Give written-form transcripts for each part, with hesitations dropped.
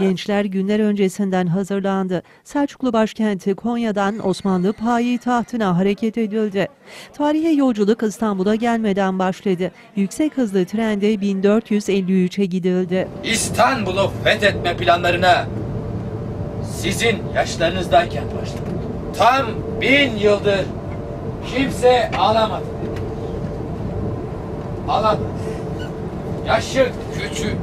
Gençler günler öncesinden hazırlandı. Selçuklu başkenti Konya'dan Osmanlı payitahtına hareket edildi. Tarihe yolculuk İstanbul'a gelmeden başladı. Yüksek hızlı trende 1453'e gidildi. İstanbul'u fethetme planlarına sizin yaşlarınızdayken başladı. Tam 1000 yıldır kimse alamadı. Alamadı. Yaşı küçük.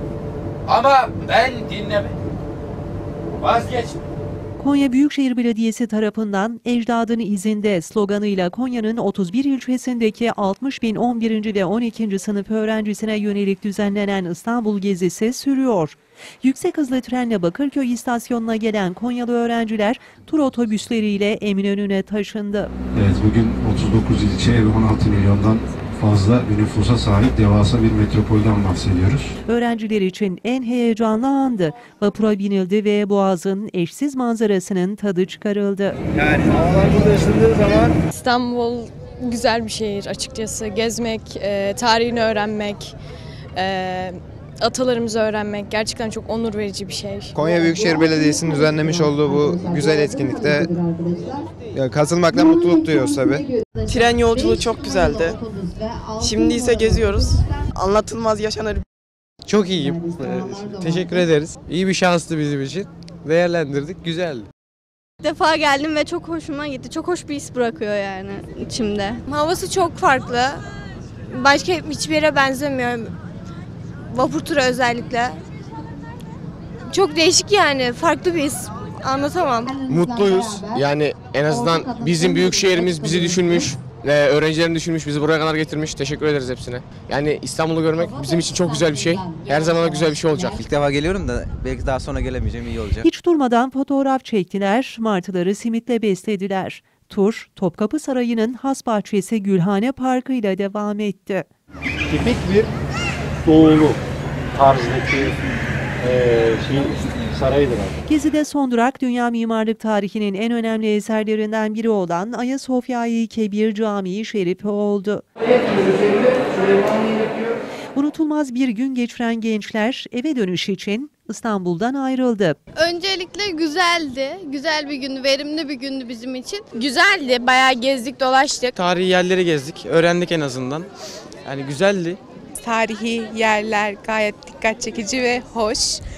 Ama ben dinlemedim. Vazgeçmedim. Konya Büyükşehir Belediyesi tarafından ecdadın izinde sloganıyla Konya'nın 31 ilçesindeki 60.000 11. ve 12. sınıf öğrencisine yönelik düzenlenen İstanbul gezisi sürüyor. Yüksek hızlı trenle Bakırköy istasyonuna gelen Konyalı öğrenciler tur otobüsleriyle Eminönü'ne taşındı. Evet, bugün 39 ilçe ve 16 milyondan fazla bir nüfusa sahip devasa bir metropolden bahsediyoruz. Öğrenciler için en heyecanlı andı. Vapura binildi ve Boğaz'ın eşsiz manzarasının tadı çıkarıldı. Yani havalar burada ısındığı zaman... İstanbul güzel bir şehir açıkçası. Gezmek, tarihini öğrenmek, atalarımızı öğrenmek gerçekten çok onur verici bir şey. Konya Büyükşehir Belediyesi'nin düzenlemiş olduğu bu güzel etkinlikte katılmaktan mutluluk duyuyoruz tabii. Tren yolculuğu çok güzeldi. Şimdi ise geziyoruz. Anlatılmaz yaşanır. Çok iyiyim. Teşekkür ederiz. İyi bir şanstı bizim için. Değerlendirdik. Güzeldi. Bir defa geldim ve çok hoşuma gitti. Çok hoş bir his bırakıyor yani içimde. Havası çok farklı. Başka hiçbir yere benzemiyor. Vapur turu özellikle. Çok değişik yani. Farklı bir his. Anlatamam. Mutluyuz. Yani en azından bizim büyük şehrimiz bizi düşünmüş. Öğrencilerini düşünmüş, bizi buraya kadar getirmiş. Teşekkür ederiz hepsine. Yani İstanbul'u görmek bizim için çok güzel bir şey. Her zaman güzel bir şey olacak. İlk defa geliyorum da belki daha sonra gelemeyeceğim, iyi olacak. Hiç durmadan fotoğraf çektiler, martıları simitle beslediler. Tur, Topkapı Sarayı'nın has bahçesi Gülhane Parkı ile devam etti. Tipik bir doğulu tarzdaki sarayıdır abi. Gezi'de son durak dünya mimarlık tarihinin en önemli eserlerinden biri olan Ayasofya-i Kebir Camii Şerifi oldu. Unutulmaz bir gün geçiren gençler eve dönüş için İstanbul'dan ayrıldı. Öncelikle güzeldi. Güzel bir gündü, verimli bir gündü bizim için. Güzeldi, bayağı gezdik, dolaştık. Tarihi yerleri gezdik, öğrendik en azından. Yani güzeldi. Tarihi yerler gayet dikkat çekici ve hoş.